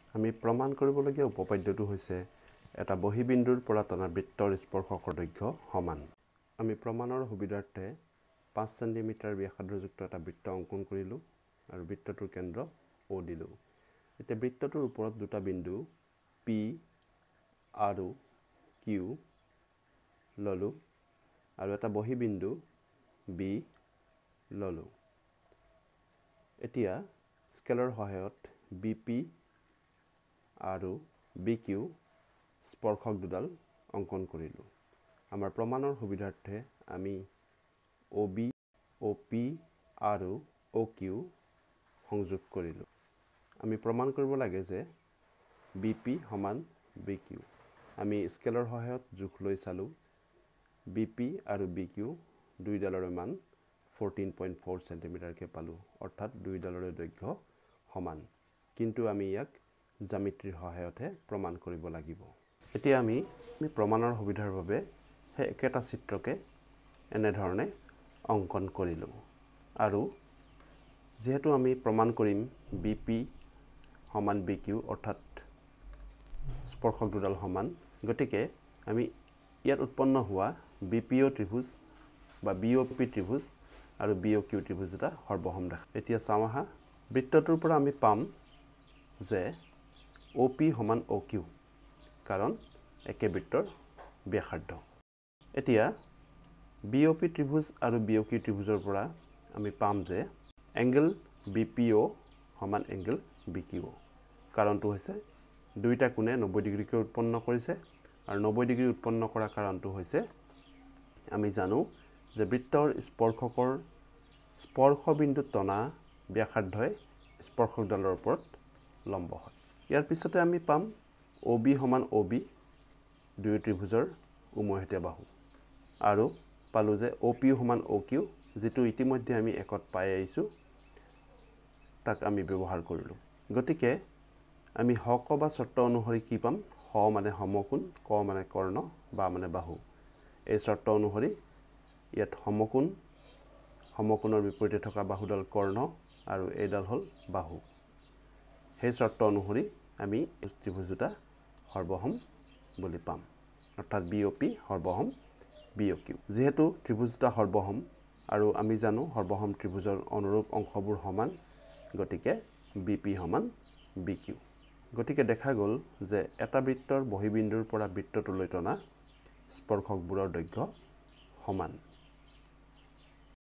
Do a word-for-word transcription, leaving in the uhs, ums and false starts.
আমি প্ৰমাণ কৰিবলগীয়া উপপাদ্যটো হৈছে এটা বহিবিন্দুৰ পৰা টনা বৃত্তৰ স্পৰ্শকৰ দৈৰ্ঘ্য সমান। আমি প্ৰমাণৰ সুবিধাৰ্থে পাঁচ চেণ্টিমিটাৰ ব্যাসাৰ্ধযুক্ত এটা বৃত্ত অংকন কৰিলোঁ আৰু বৃত্তটোৰ কেন্দ্ৰ O দিলোঁ। এতিয়া বৃত্তটোৰ ওপৰত দুটা বিন্দু P আৰু Q ললোঁ আৰু এটা বহিবিন্দু B ললোঁ। এতিয়া স্কেলৰ সহায়ত বি পি আৰু বি কিউ স্পৰ্শক দুডাল অংকন কৰিলোঁ। আমাৰ প্ৰমাণৰ সুবিধাৰ্থে আমি অ' বি, অ' পি আৰু অ' কিউ সংযোগ কৰিলোঁ। আমি প্ৰমাণ কৰিব লাগে যে বি পি সমান বি কিউ। আমি স্কেলৰ সহায়ত জোখ লৈ চালোঁ। বি পি আৰু বি কিউ দুইডালৰে মান ফৰ্টিন পইণ্ট ফ'ৰ চেণ্টিমিটাৰকৈ পালোঁ, অৰ্থাৎ দুইডালৰে দৈৰ্ঘ্য সমান। কিন্তু আমি ইয়াক জ্যামিতিৰ সহায়তহে প্ৰমাণ কৰিব লাগিব। এতিয়া আমি প্ৰমাণৰ সুবিধাৰ বাবে সেই একেটা চিত্ৰকে এনেধৰণে অংকন কৰিলোঁ। আৰু যিহেতু আমি প্ৰমাণ কৰিম বি পি সমান বি কিউ, অৰ্থাৎ স্পৰ্শক দুডাল সমান, গতিকে আমি ইয়াত উৎপন্ন হোৱা বি পি অ' ত্ৰিভুজ বা বি অ' পি ত্ৰিভুজ আৰু বি অ' কিউ ত্ৰিভুজ দুটা সৰ্বসম দেখা। এতিয়া চাওঁ আহা, বৃত্তটোৰ পৰা আমি পাম যে অ' পি সমান অ' কিউ, কাৰণ একে বৃত্তৰ ব্যাসাৰ্ধ। এতিয়া বি অ' পি ত্ৰিভুজ আৰু বি অ' কিউ ত্ৰিভুজৰ পৰা আমি পাম যে এংগল বি পি অ' সমান এংগল বি কিউ অ'। কাৰণটো হৈছে দুইটা কোণে নব্বৈ ডিগ্ৰীকৈ উৎপন্ন কৰিছে আৰু নব্বৈ ডিগ্ৰী উৎপন্ন কৰা কাৰণটো হৈছে আমি জানো যে বৃত্তৰ স্পৰ্শকৰ স্পৰ্শবিন্দু টনা ব্যাসাৰ্ধই স্পৰ্শকডালৰ ওপৰত লম্ব হয়। ইয়াৰ পিছতে আমি পাম অ' বি সমান অ' বি, দুয়ো ত্ৰিভুজৰ উমৈহতীয়া বাহু। আৰু পালোঁ যে অ' পিউ সমান অ' কিউ, যিটো ইতিমধ্যে আমি একত পাই আহিছোঁ, তাক আমি ব্যৱহাৰ কৰিলোঁ। গতিকে আমি হ ক বা চৰ্ত অনুসৰি কি পাম? হ মানে সমকোণ, ক মানে কৰ্ণ, বা মানে বাহু। এই চৰ্ত অনুসৰি ইয়াত সমকোণ, সমকোণৰ বিপৰীতে থকা বাহুডাল কৰ্ণ আৰু এইডাল হ'ল বাহু। সেই চৰ্ত অনুসৰি আমি ত্ৰিভুজ দুটা সৰ্বসম বুলি পাম, অৰ্থাৎ বি অ' পি সৰ্বসম বি অ' কিউ। যিহেতু ত্ৰিভুজ দুটা সৰ্বসম আৰু আমি জানো সৰ্বসম ত্ৰিভুজৰ অনুৰূপ অংশবোৰ সমান, গতিকে বি পি সমান বি কিউ। গতিকে দেখা গ'ল যে এটা বৃত্তৰ বহিবিন্দুৰ পৰা বৃত্তটোলৈ টনা স্পৰ্শকবোৰৰ দৈৰ্ঘ্য সমান।